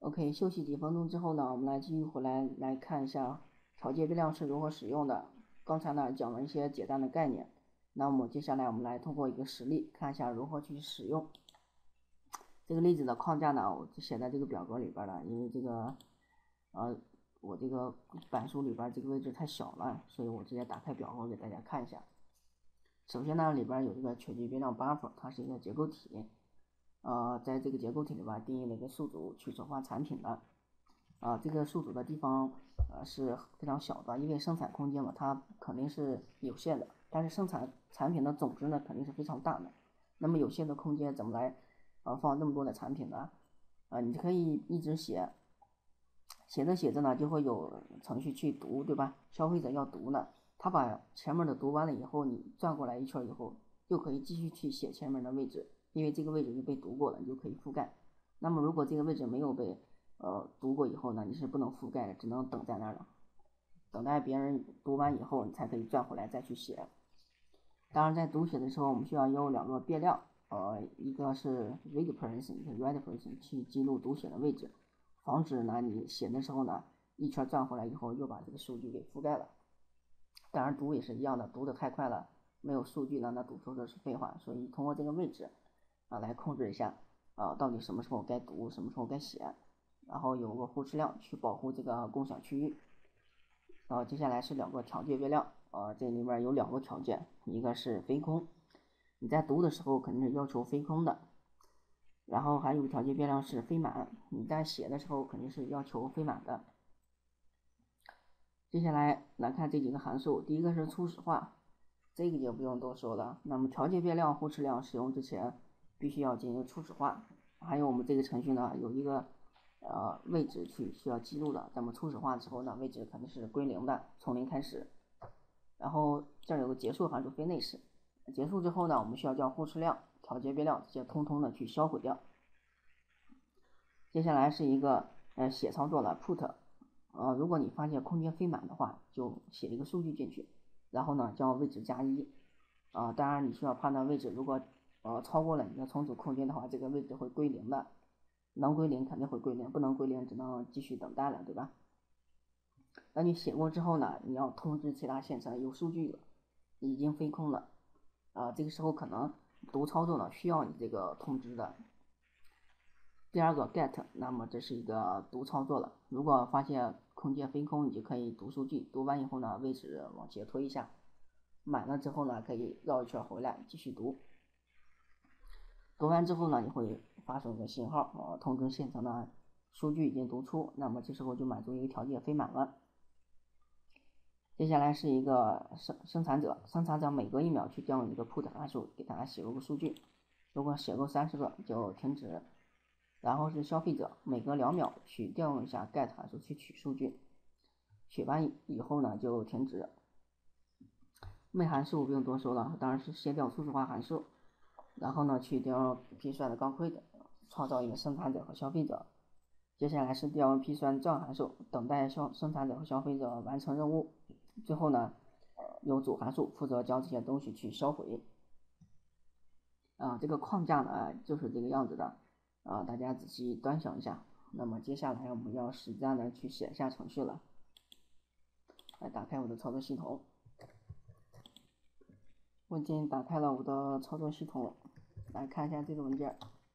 OK，休息几分钟之后呢，我们来继续回来看一下调节变量是如何使用的。刚才呢讲了一些简单的概念，那么接下来我们来通过一个实例看一下如何去使用。这个例子的框架呢，我就写在这个表格里边了，因为这个我这个板书里边这个位置太小了，所以我直接打开表格给大家看一下。首先呢，里边有这个调节变量 buffer， 它是一个结构体。在这个结构体里边定义了一个宿主去转换产品的。这个宿主的地方是非常小的，因为生产空间嘛，它肯定是有限的，但是生产产品的总值呢肯定是非常大的。那么有限的空间怎么来放那么多的产品呢？你可以一直写，写着写着呢就会有程序去读，对吧？消费者要读呢，他把前面的读完了以后，你转过来一圈以后，就可以继续去写前面的位置，因为这个位置就被读过了，你就可以覆盖。那么如果这个位置没有被读过以后呢，你是不能覆盖的，只能等在那儿了，等待别人读完以后，你才可以转回来再去写。当然，在读写的时候，我们需要有两个变量，一个是 read person， 一个 write person， 去记录读写的位置，防止呢你写的时候呢一圈转回来以后又把这个数据给覆盖了。当然读也是一样的，读得太快了，没有数据呢，那读出的是废话。所以通过这个位置来控制一下到底什么时候该读，什么时候该写，然后有个忽视量去保护这个共享区域。接下来是两个调节变量，这里面有两个条件，一个是非空，你在读的时候肯定是要求非空的，然后还有个调节变量是非满，你在写的时候肯定是要求非满的。接下来来看这几个函数，第一个是初始化，这个就不用多说了。那么调节变量忽视量使用之前必须要进行初始化。还有我们这个程序呢有一个位置需要记录的，那么初始化之后呢位置肯定是归零的，从零开始。然后这儿有个结束函数 finish， 结束之后呢我们需要叫忽视量、调节变量这些通通的去销毁掉。接下来是一个写操作了 put。如果你发现空间非满的话，就写一个数据进去，然后呢叫位置加1。当然你需要判断位置，如果超过了你的存储空间的话，这个位置会归零的，能归零肯定会归零，不能归零只能继续等待了，对吧？当你写过之后呢，你要通知其他线程有数据了，已经飞空了，这个时候可能读操作呢需要你这个通知的。第二个 get， 那么这是一个读操作了，如果发现空间非空，你就可以读数据，读完以后呢位置往前推一下，满了之后呢可以绕一圈回来继续读。读完之后呢你会发送一个信号通知线程的数据已经读出，那么这时候就满足一个条件非满了。接下来是一个生产者每隔1秒去调用一个 put 函数给它写入个数据，如果写够30个就停止。然后是消费者每隔2秒去调用一下 get 函数去取数据，取完以后呢就停止。每函数不用多说了，当然是先调初始化函数，然后呢去调批算的钢盔的，创造一个生产者和消费者。接下来是调批算状函数，等待生产者和消费者完成任务。最后呢由主函数负责将这些东西去销毁。这个框架呢就是这个样子的。大家仔细端详一下。那么接下来我们要实战的去写一下程序了。来打开我的操作系统，我已经打开了我的操作系统，来看一下这个文件。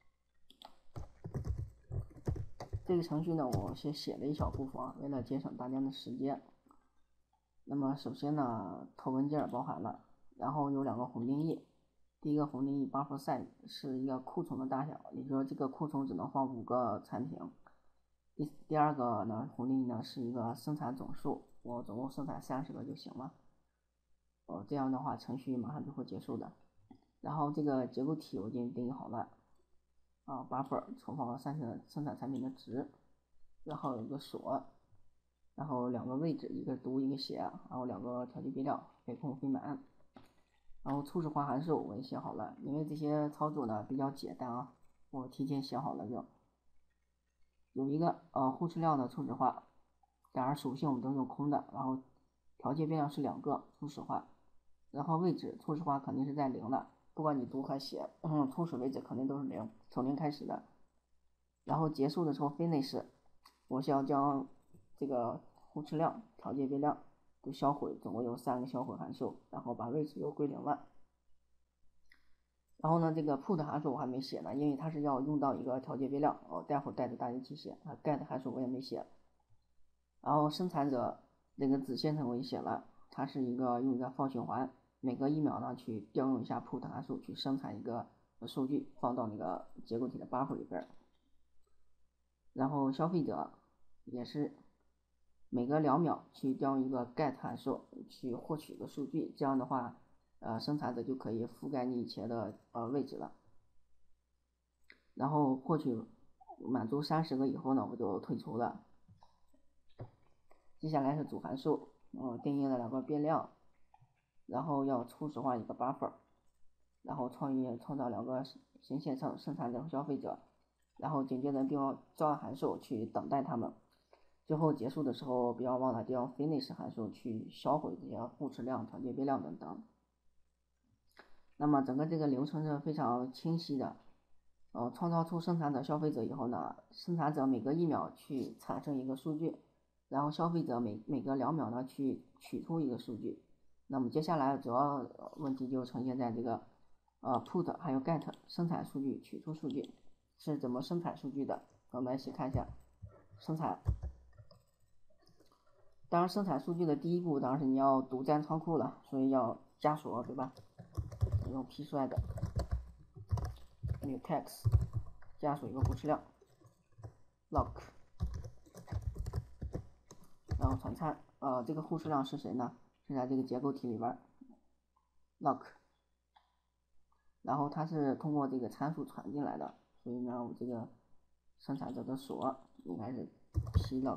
这个程序呢我先写了一小部分为了节省大家的时间。那么首先呢头文件包含了，然后有两个宏定义。第一个宏定义 buffer size 是一个库存的大小，也就是说这个库存只能放5个产品。第二个呢宏定义呢是一个生产总数，我总共生产30个就行了。这样的话程序马上就会结束的。然后这个结构体我已经定义好了，buffer 存放生产产品的值，然后有个锁，然后两个位置，一个读一个写，然后两个调节变量非空非满。然后初始化函数我也写好了，因为这些操作呢比较简单我提前写好了。就有一个忽视量的初始化，当然属性我们都用空的，然后调节变量是2个初始化，然后位置初始化肯定是在0的，不管你读和写，初始位置肯定都是0，从0开始的。然后结束的时候 finish， 我需要将这个互斥量、条件变量都销毁，总共有3个销毁函数，然后把位置又归零了。然后呢，这个 put 函数我还没写呢，因为它是要用到一个条件变量，我待会儿带着大家一起写。get 函数我也没写。然后生产者这个子线程我也写了，它是用一个 for 循环，每隔1秒呢去调用一下 put 函数去生产一个数据，放到那个结构体的 buffer 里边。然后消费者也是每隔2秒去调用一个 get 函数去获取一个数据，这样的话，生产者就可以覆盖你以前的位置了。然后获取满足30个以后呢，我就退出了。接下来是主函数，定义了2个变量，然后要初始化一个 buffer， 然后创造2个新线程，生产者和消费者，然后紧接着并用召唤函数去等待它们。最后结束的时候，不要忘了调用 finish 函数去销毁这些互斥量、条件变量等等。那么整个这个流程是非常清晰的。创造出生产者、消费者以后呢，生产者每隔1秒去产生一个数据，然后消费者每隔2秒呢去取出一个数据。那么接下来主要问题就呈现在这个put 还有 get 生产数据、取出数据是怎么生产数据的。我们一起看一下生产。当然，生产数据的第一步当然是你要独占仓库了，所以要加锁，对吧？用 pthread mutex 加锁一个互斥量 lock， 然后传参。这个互斥量是谁呢？是在这个结构体里边 lock， 然后它是通过这个参数传进来的，所以呢，我这个生产者的锁应该是 plock。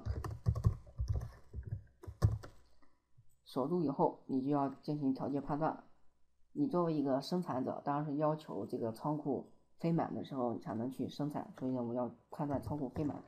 锁住以后，你就要进行条件判断。你作为一个生产者，当然是要求这个仓库非满的时候你才能去生产，所以呢，我要判断仓库非满。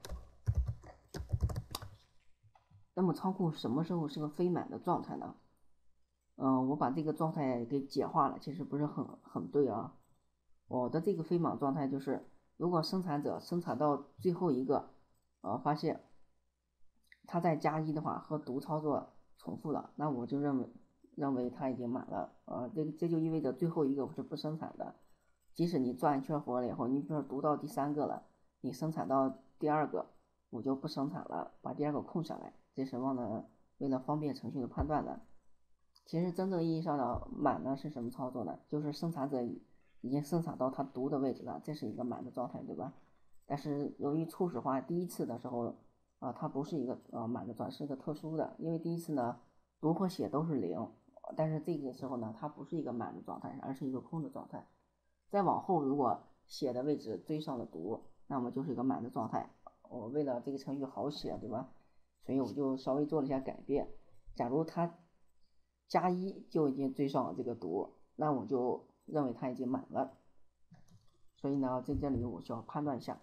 那么仓库什么时候是个非满的状态呢？我把这个状态给简化了，其实不是很对啊。我的这个非满状态就是，如果生产者生产到最后一个，发现他在加1的话和读操作重复了，那我就认为它已经满了。这就意味着最后一个是不生产的。即使你转一圈活了以后，你比如说读到第3个了，你生产到第2个，我就不生产了，把第2个空下来。这是为了方便程序的判断的。其实真正意义上的满呢是什么操作呢？就是生产者已经生产到他读的位置了，这是一个满的状态，对吧？但是由于初始化第一次的时候，它不是一个满的状态，是一个特殊的，因为第一次呢读和写都是0，但是这个时候呢它不是一个满的状态，而是一个空的状态。再往后如果写的位置追上了读，那么就是一个满的状态。我为了这个程序好写，对吧？所以我就稍微做了一下改变。假如它加1就已经追上了这个读，那我就认为它已经满了。所以呢，在这里我需要判断一下，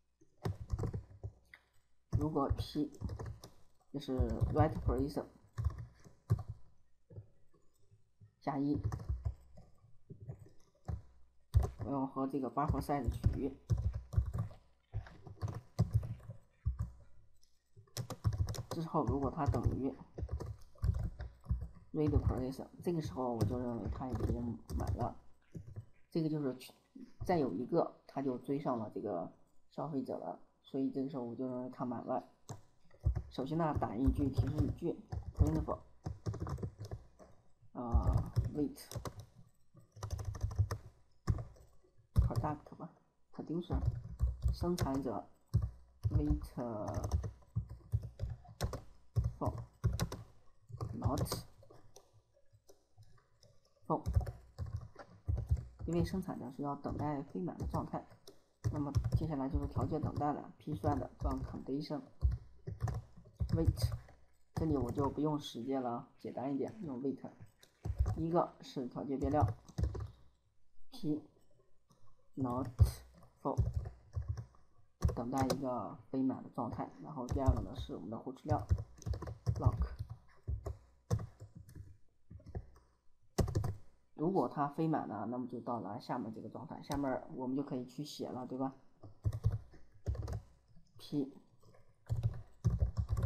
如果 p 就是 write operation 加1，我要和这个 buffer size 取于之后，如果它等于 read operation， 这个时候我就认为它已经满了。这个就是再有一个它就追上了这个消费者了，所以这个时候我就认为它满了。首先呢，打印一句提示语句 printf wait product 吧 producer 生产者 wait for not for， 因为生产者是要等待非满的状态。那么接下来就是条件等待了 pthread 装 condition wait， 这里我就不用时间了，简单一点，用 wait。第一个是条件变量 p not for， 等待一个非满的状态，然后第二个呢是我们的互斥量 lock。如果它非满呢，那么就到了下面这个状态，下面我们就可以去写了，对吧？ p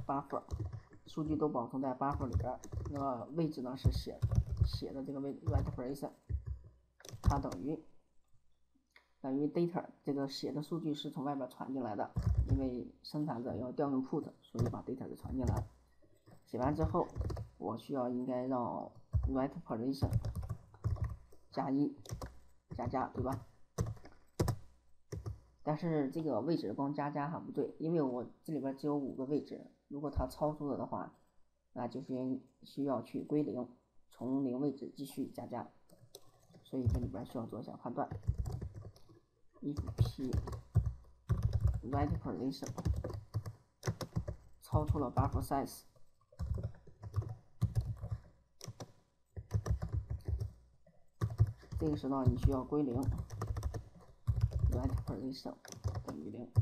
buffer， 数据都保存在 buffer 里边，那么位置呢是写的这个位置 write place， 它等于 data， 这个写的数据是从外边传进来的，因为生产者要调用 put， 所以把 data 给传进来。写完之后，我应该让 write position 加1加，对吧？但是这个位置光加还不对，因为我这里边只有5个位置，如果它超出了的话，那就是需要去归零，从0位置继续加，所以这里边需要做一下判断。if p write position 超出了 buffer size， 这个时候你需要归零 ，write position 等于0。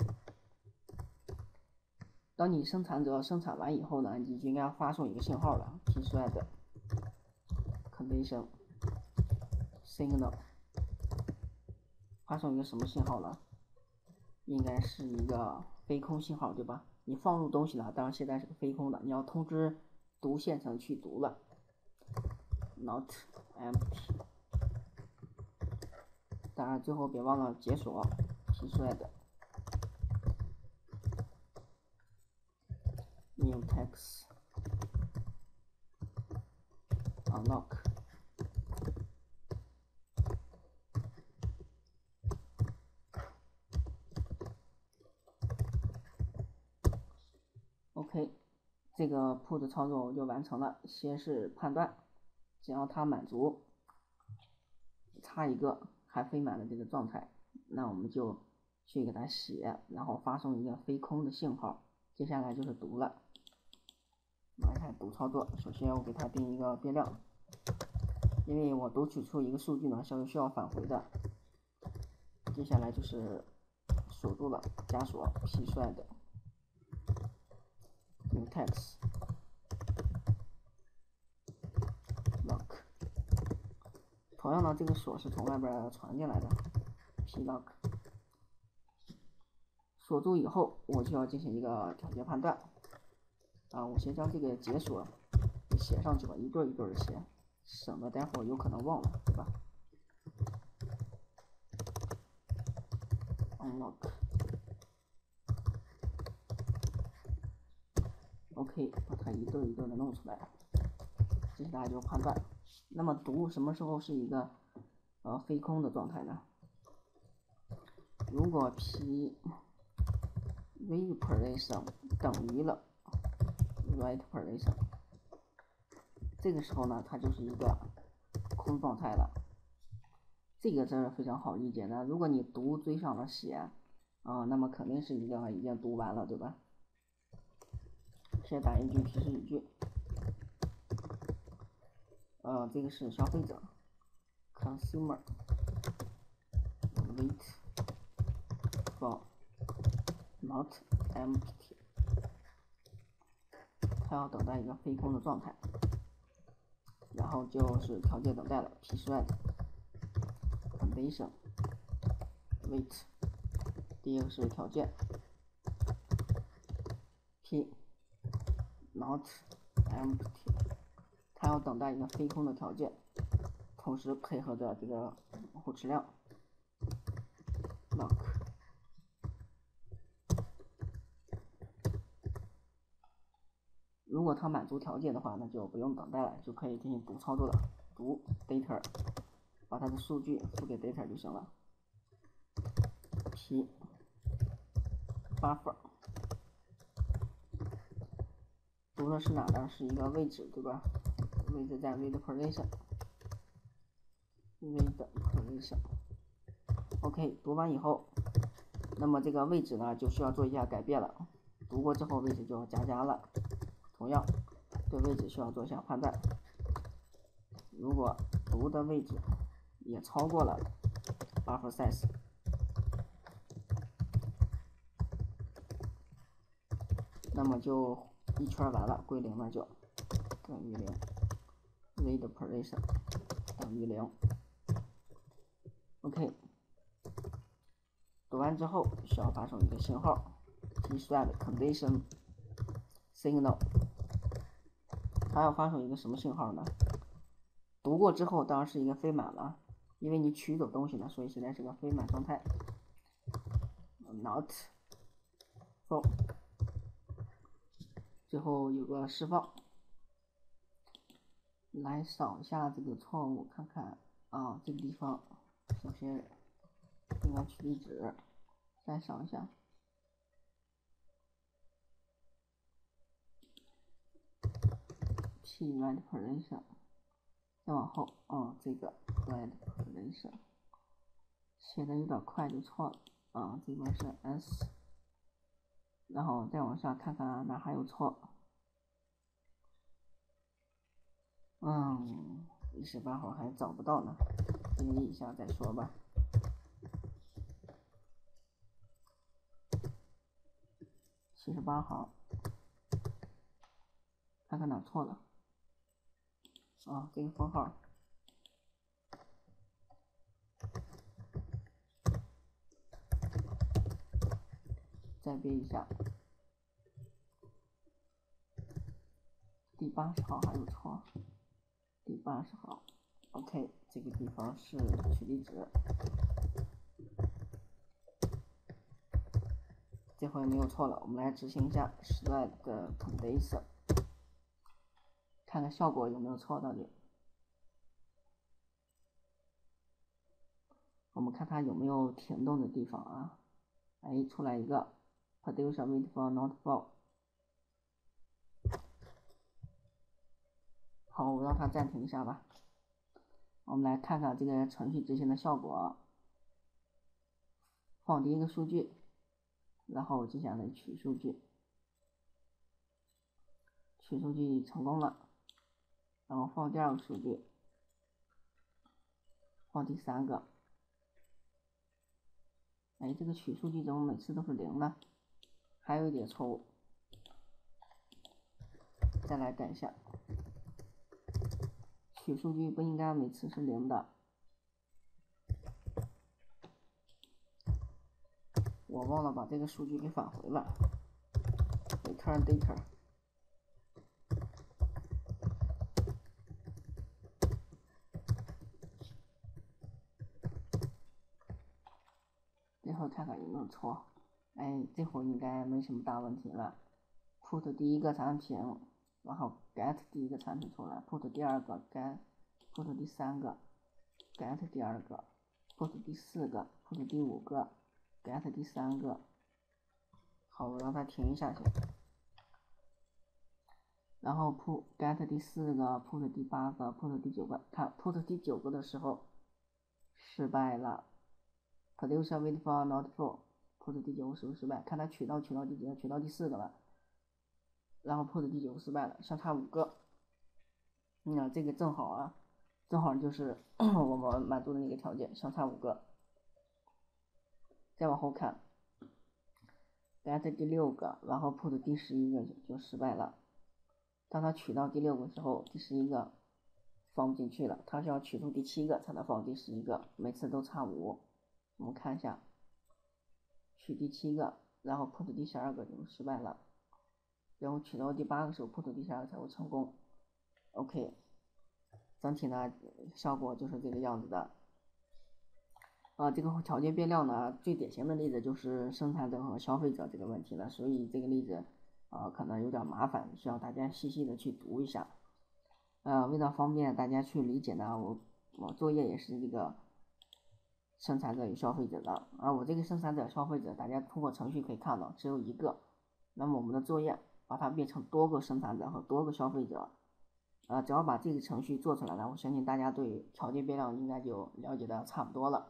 当你生产者生产完以后呢，你就应该发送一个信号了 ，pthread condition signal， 发送一个什么信号呢？应该是一个非空信号，对吧？你放入东西了，当然现在是个非空的，你要通知读线程去读了 ，not empty。当然最后别忘了解锁 pthread mutex unlock。OK， 这个 put 操作我就完成了。先是判断，只要它满足差一个还非满的这个状态，那我们就去给它写，然后发送一个非空的信号。接下来就是读了，来看读操作。首先我给它定一个变量，因为我读取出一个数据呢，是需要返回的。接下来就是锁住了，加锁 pthread mutex lock。同样呢，这个锁是从外边传进来的 plock。锁住以后，我就要进行一个条件判断。我先将这个解锁给写上去吧，一对一对的写，省得待会儿有可能忘了，对吧 ？unlock。OK， 把它一对一对的弄出来。接下来就是判断。那么读什么时候是一个非空的状态呢？如果 p read position 等于了 write position， 这个时候呢，它就是一个空状态了。这个真是非常好理解的。如果你读追上了写，那么肯定是一个已经读完了，对吧？先打一句提示语句，这个是消费者 consumer wait for not empty， 它要等待一个非空的状态，然后就是条件等待了 pthread condition wait， 第一个是条件 p not empty， 它要等待一个非空的条件，同时配合着这个后持量 lock。如果它满足条件的话，那就不用等待了，就可以进行读操作了。读 data， 把它的数据付给 data 就行了。p buffer 读的是哪呢？是一个位置，对吧？位置在 read position。OK， 读完以后，那么这个位置呢就需要做一下改变了。读过之后，位置就要加了。同样，对位置需要做一下判断。如果读的位置也超过了 buffer size， 那么就一圈完了，归零了就等于0 ，read position 等于0。OK， 读完之后需要发送一个信号 pthread condition signal， 它要发出一个什么信号呢？读过之后当然是一个非满了，因为你取走东西了，所以现在是个非满状态。not full， 最后有个释放。来扫一下这个错误，看看啊，这个地方首先应该取地址，再扫一下。P red position， 再往后，这个 red position 写的有点快就错了啊，这边是 S， 然后再往下看看哪还有错。18号还找不到呢，等一下再说吧。78号，看看哪错了。这个分号。再编一下。第80号还有错。第80号 ，OK， 这个地方是取地址。这回没有错了，我们来执行一下 select condition， 看看效果有没有错到底。我们看它有没有停动的地方啊？出来一个 producer wait for not for。好，我让它暂停一下吧。我们来看看这个程序执行的效果。放第一个数据，然后接下来取数据，取数据成功了，然后放第二个数据，放第三个。这个取数据怎么每次都是0呢？还有一点错误，再来改一下。取数据不应该每次是0的。我忘了把这个数据给返回了。return data。最后看看有没有错。这会应该没什么大问题了。put 第一个产品，然后 get 第一个产品出来 ，put 第二个 get，put 第三个 get 第二个 ，put 第四个 ，put 第五个 ，get 第三个。好，我让它停一下去。然后 put get 第四个 ，put 第8个 ，put 第9个。看 put 第9个的时候失败了 ，producer wait for not for。put 第9个是不是失败？看它取到第几个？取到第4个了。然后 put 第9个失败了，相差5个。这个正好啊，正好就是我们满足的那个条件，相差5个。再往后看 ，get 第6个，然后 put 第11个就失败了。当它取到第6个时候，第11个放不进去了，它是要取出第7个才能放第11个，每次都差5。我们看一下，取第7个，然后 put 第12个就失败了，然后取到第8个时候 put 第12个才会成功。OK， 整体呢效果就是这个样子的。这个条件变量呢，最典型的例子就是生产者和消费者这个问题了，所以这个例子可能有点麻烦，需要大家细细的去读一下。为了方便大家去理解呢，我作业也是这个生产者与消费者的。我这个生产者消费者，大家通过程序可以看到只有一个。那么我们的作业把它变成多个生产者和多个消费者。只要把这个程序做出来了，我相信大家对条件变量应该就了解的差不多了。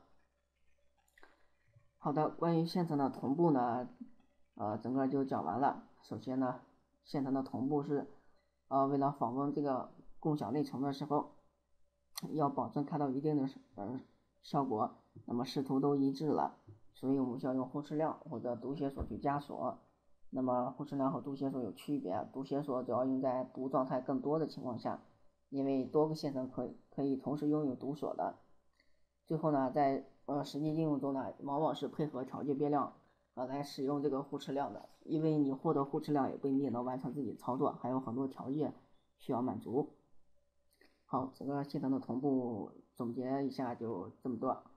好的，关于线程的同步呢，整个就讲完了。首先呢，线程的同步是，为了访问这个共享内存的时候，要保证看到一定的效果，那么视图都一致了，所以我们需要用忽视量或者读写锁去加锁。那么忽视量和读写锁有区别，读写锁主要用在读状态更多的情况下，因为多个线程可以同时拥有读锁的。最后呢，在实际应用中呢，往往是配合条件变量来使用这个互斥量的，因为你获得互斥量也不一定能完成自己操作，还有很多条件需要满足。好，这个系统的同步总结一下就这么多。